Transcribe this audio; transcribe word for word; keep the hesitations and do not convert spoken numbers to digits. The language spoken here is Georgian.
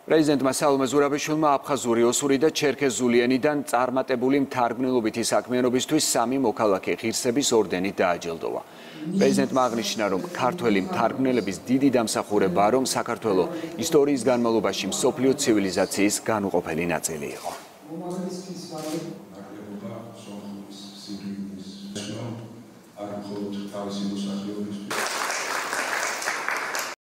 პრეზიდენტმა სალომე ზურაბიშვილმა აფხაზური, ოსური და ჩერქეზული ენიდან წარმატებული მთარგმნელობითი საქმიანობისთვის სამი მოქალაქე ღირსების ორდენით დააჯილდოვა. პრეზიდენტმა აღნიშნა, რომ ქართველი მთარგმნელების დიდი დამსახურებაა, რომ საქართველო ისტორიის განმავლობაში მსოფლიო ცივილიზაციის განუყოფელი ნაწილი იყო. არ მხოლოდ თავისი მოსახლეობის